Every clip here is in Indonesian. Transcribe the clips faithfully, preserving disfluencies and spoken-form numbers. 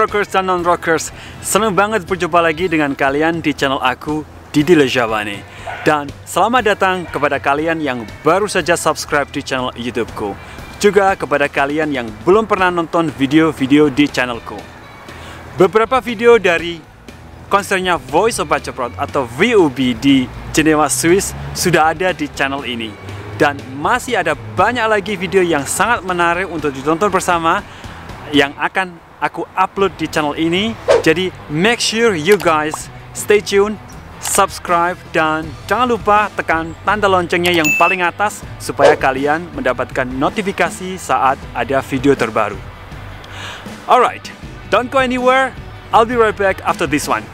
rockers dan non-rockers, senang banget berjumpa lagi dengan kalian di channel aku, Didi Lejavane. Dan selamat datang kepada kalian yang baru saja subscribe di channel YouTubeku. Juga kepada kalian yang belum pernah nonton video-video di channelku. Beberapa video dari konsernya Voice of Baceprot atau V O B di Jenewa, Swiss sudah ada di channel ini. Dan masih ada banyak lagi video yang sangat menarik untuk ditonton bersama yang akan aku upload di channel ini. Jadi make sure you guys stay tune, subscribe, dan jangan lupa tekan tanda loncengnya yang paling atas supaya kalian mendapatkan notifikasi saat ada video terbaru. Alright, don't go anywhere, I'll be right back after this one.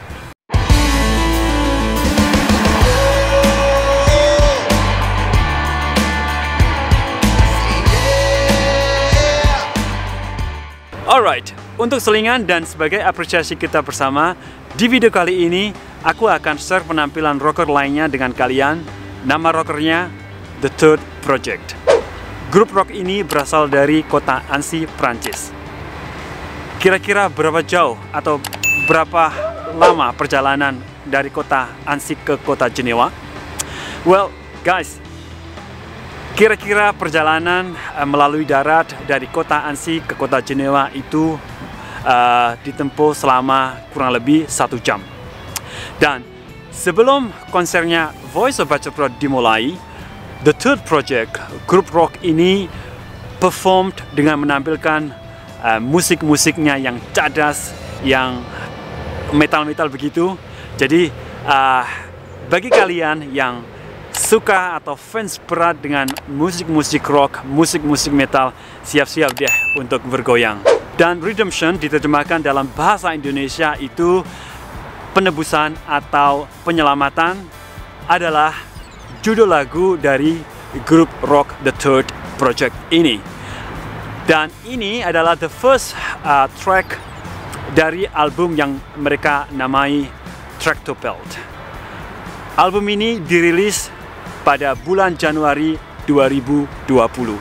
Alright, untuk selingan dan sebagai apresiasi kita bersama, di video kali ini aku akan share penampilan rocker lainnya dengan kalian. Nama rockernya The Third Project. Grup rock ini berasal dari kota Annecy, Prancis. Kira-kira berapa jauh atau berapa lama perjalanan dari kota Annecy ke kota Jenewa? Well, guys, kira-kira perjalanan uh, melalui darat dari kota Annecy ke kota Jenewa itu uh, ditempuh selama kurang lebih satu jam. Dan sebelum konsernya Voice of Baceprot dimulai, The Third Project, grup rock ini performed dengan menampilkan uh, musik-musiknya yang cadas, yang metal-metal begitu. Jadi uh, bagi kalian yang suka atau fans berat dengan musik-musik rock, musik-musik metal, siap-siap deh untuk bergoyang. Dan Redemption diterjemahkan dalam bahasa Indonesia itu penebusan atau penyelamatan adalah judul lagu dari grup rock The Third Project ini. Dan ini adalah the first uh, track dari album yang mereka namai Tractopelt. Album ini dirilis pada bulan Januari dua ribu dua puluh.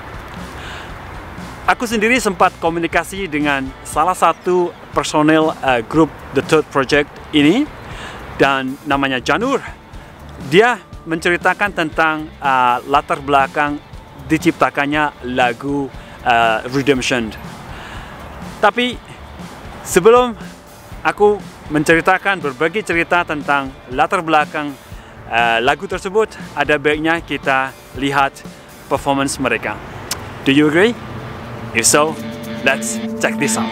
Aku sendiri sempat komunikasi dengan salah satu personel uh, grup The Third Project ini, dan namanya Janur. Dia menceritakan tentang uh, latar belakang diciptakannya lagu uh, Redemption. Tapi sebelum aku menceritakan berbagai cerita tentang latar belakang Uh, lagu tersebut, ada baiknya kita lihat performance mereka. Do you agree? If so, let's check this out.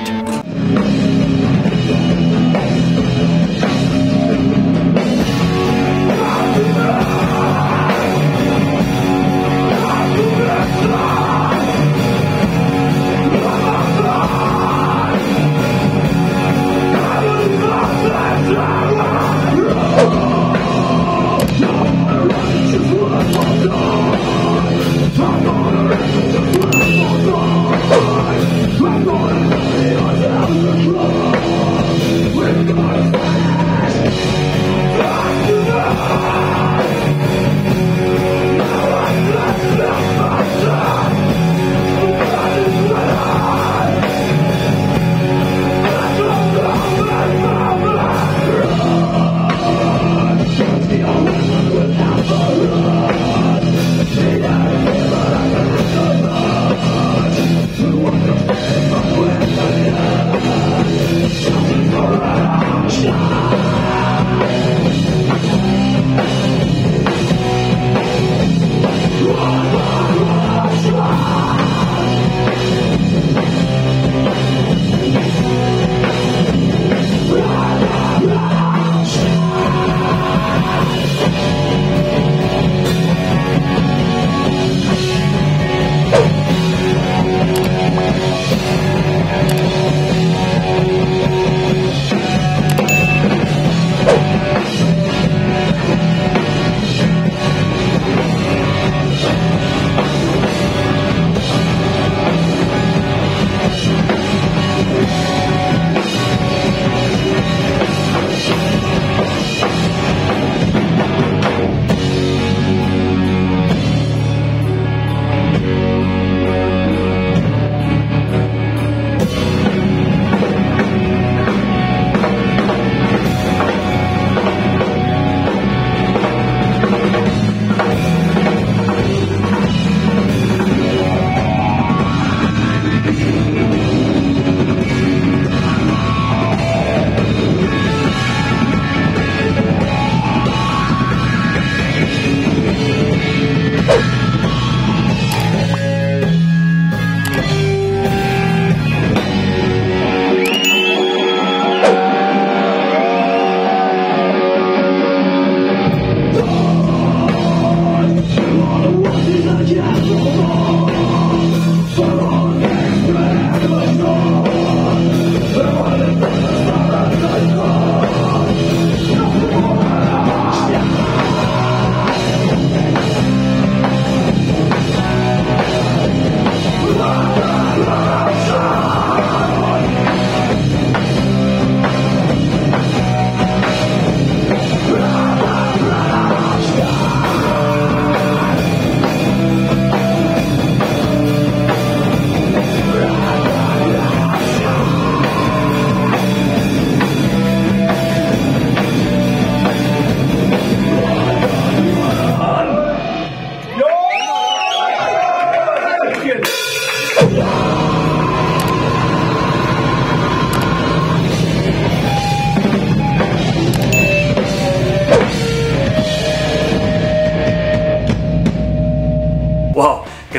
I'm gonna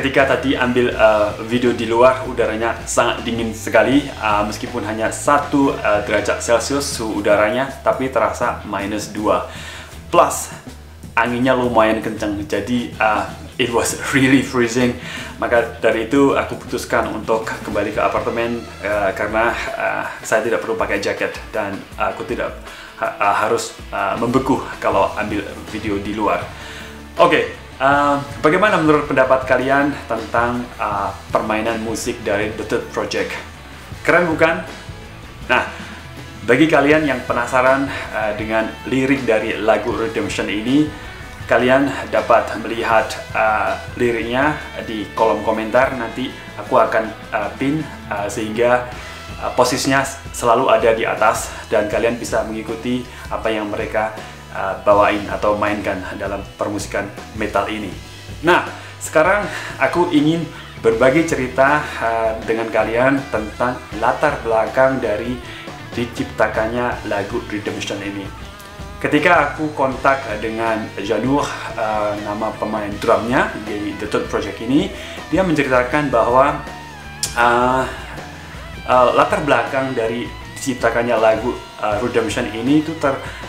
ketika tadi ambil uh, video di luar, udaranya sangat dingin sekali, uh, meskipun hanya satu uh, derajat Celcius suhu udaranya, tapi terasa minus dua. Plus anginnya lumayan kencang, jadi uh, it was really freezing. Maka dari itu aku putuskan untuk kembali ke apartemen uh, karena uh, saya tidak perlu pakai jaket dan aku tidak uh, harus uh, membeku kalau ambil video di luar. Oke, okay, uh, bagaimana menurut pendapat kalian tentang uh, permainan musik dari The Third Project? Keren bukan? Nah, bagi kalian yang penasaran uh, dengan lirik dari lagu Redemption ini, kalian dapat melihat uh, liriknya di kolom komentar. Nanti aku akan uh, pin uh, sehingga uh, posisinya selalu ada di atas dan kalian bisa mengikuti apa yang mereka uh, bawain atau mainkan dalam permusikan metal ini. Nah, sekarang aku ingin berbagi cerita uh, dengan kalian tentang latar belakang dari diciptakannya lagu Redemption ini. Ketika aku kontak dengan Janur, uh, nama pemain drumnya di The Third Project ini, dia menceritakan bahwa uh, uh, latar belakang dari diciptakannya lagu uh, Redemption ini itu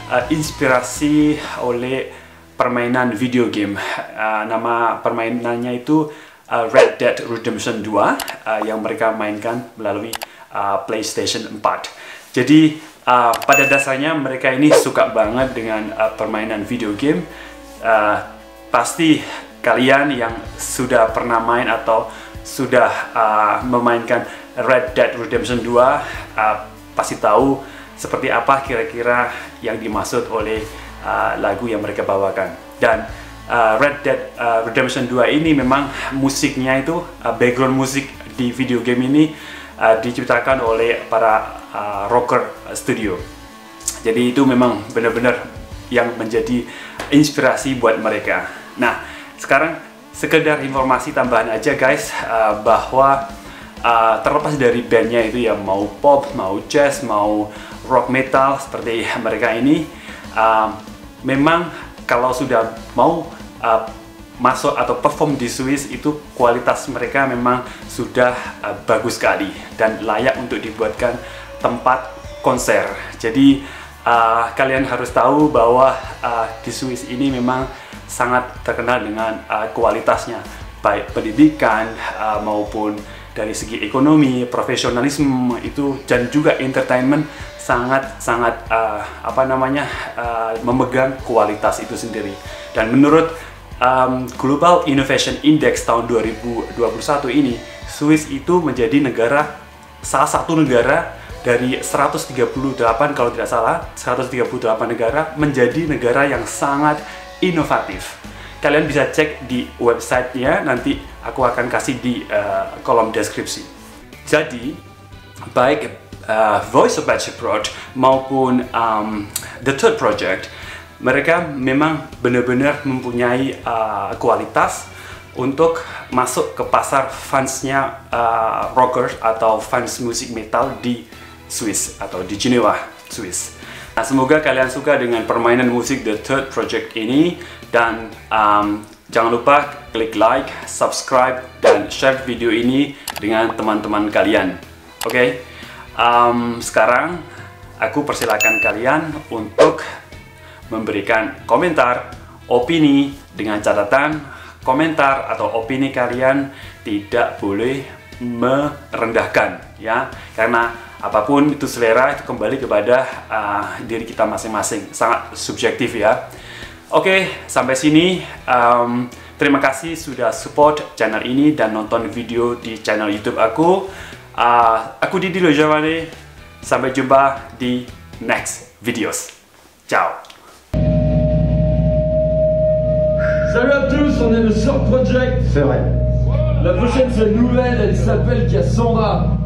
terinspirasi uh, oleh permainan video game. Uh, nama permainannya itu uh, Red Dead Redemption dua uh, yang mereka mainkan melalui uh, PlayStation empat. Jadi uh, pada dasarnya mereka ini suka banget dengan uh, permainan video game. Uh, pasti kalian yang sudah pernah main atau sudah uh, memainkan Red Dead Redemption dua uh, pasti tahu seperti apa kira-kira yang dimaksud oleh uh, lagu yang mereka bawakan. Dan uh, Red Dead uh, Redemption dua ini memang musiknya itu uh, background musik di video game ini Uh, diciptakan oleh para uh, rocker studio. Jadi itu memang benar-benar yang menjadi inspirasi buat mereka. Nah, sekarang sekedar informasi tambahan aja guys, uh, bahwa uh, terlepas dari bandnya itu ya, mau pop, mau jazz, mau rock metal seperti mereka ini, uh, memang kalau sudah mau uh, masuk atau perform di Swiss itu kualitas mereka memang sudah uh, bagus sekali dan layak untuk dibuatkan tempat konser. Jadi uh, kalian harus tahu bahwa uh, di Swiss ini memang sangat terkenal dengan uh, kualitasnya, baik pendidikan uh, maupun dari segi ekonomi, profesionalisme itu, dan juga entertainment sangat-sangat uh, apa namanya uh, memegang kualitas itu sendiri. Dan menurut Um, Global Innovation Index tahun dua ribu dua puluh satu ini, Swiss itu menjadi negara, salah satu negara dari seratus tiga puluh delapan, kalau tidak salah, seratus tiga puluh delapan negara, menjadi negara yang sangat inovatif. Kalian bisa cek di websitenya, nanti aku akan kasih di uh, kolom deskripsi. Jadi, baik uh, Voice of Bachbrod maupun um, The Third Project, mereka memang benar-benar mempunyai uh, kualitas untuk masuk ke pasar fansnya uh, rockers atau fans musik metal di Swiss atau di Geneva, Swiss. Nah, semoga kalian suka dengan permainan musik The Third Project ini, dan um, jangan lupa klik like, subscribe, dan share video ini dengan teman-teman kalian. Oke, okay? um, sekarang aku persilakan kalian untuk memberikan komentar, opini, dengan catatan komentar atau opini kalian tidak boleh merendahkan, ya, karena apapun itu selera, itu kembali kepada uh, diri kita masing-masing, sangat subjektif ya. Oke, sampai sini, um, terima kasih sudah support channel ini dan nonton video di channel YouTube aku. Uh, aku Didi Lojamane, sampai jumpa di next videos. Ciao. Salut à tous, on est le Third Project. C'est vrai. La prochaine c'est une nouvelle, elle s'appelle Cassandra.